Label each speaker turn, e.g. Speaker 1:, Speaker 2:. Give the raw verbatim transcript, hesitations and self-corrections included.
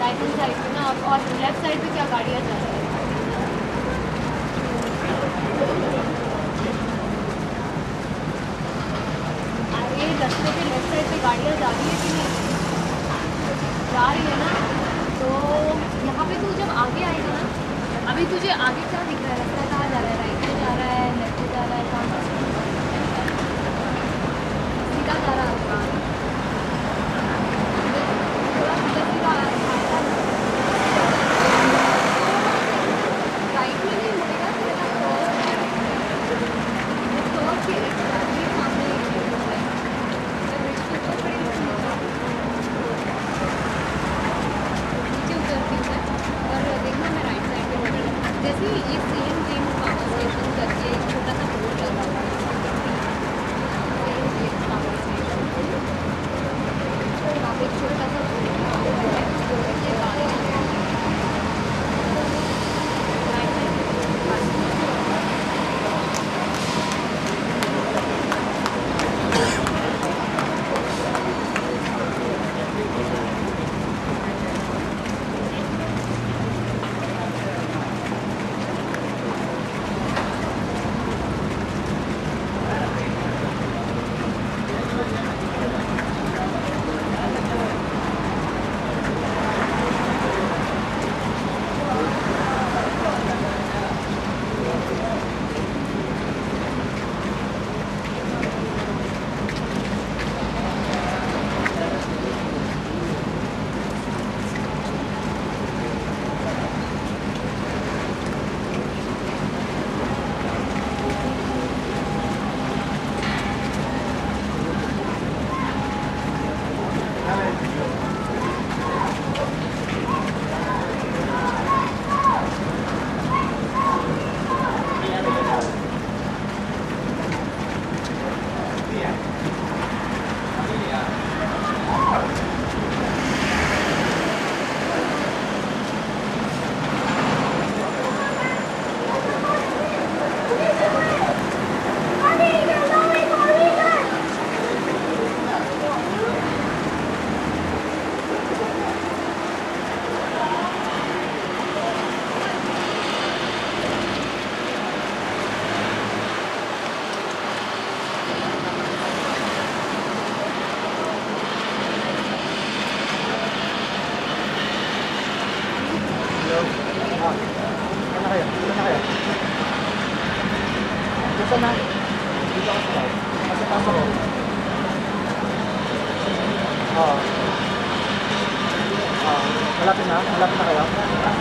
Speaker 1: Right hand side पे ना, और लेफ्ट साइड पे क्या गाड़ियाँ जा रही है? ये रास्ते पे लेफ्ट साइड पे गाड़ियाँ जा रही है कि नहीं? जा रही है ना। तो यहाँ पे तू जब आगे आएगा ना, अभी तुझे आगे क्या दिख रहा है? रास्ता कहाँ जा रहा है? राइट में जा रहा है, लेफ्ट में जा रहा है, कहाँ सीधा जा रहा है? थोड़ा सीधा सीधा राइट में नहीं मुड़ेगा, तेरा कर्व के एग्जैक्टली सामने ब्रिज के ऊपर खड़ी हूँ, नीचे उतरती हूँ मैं, और देखना मैं राइट साइड पे मुड़ रही हूँ। जैसे ये सेम ट्रेन पावर स्टेशन करके एक छोटा सा बोर्ड लगा हुआ है, पावर स्टेशन वहाँ पे एक छोटा सा बोर्ड लगा हुआ है, बोर्ड के बाहर right side
Speaker 2: Nasaan na? Dito ako sa Nasa taas ako. Oo. Oo. Malapit na? Malapit na kayo?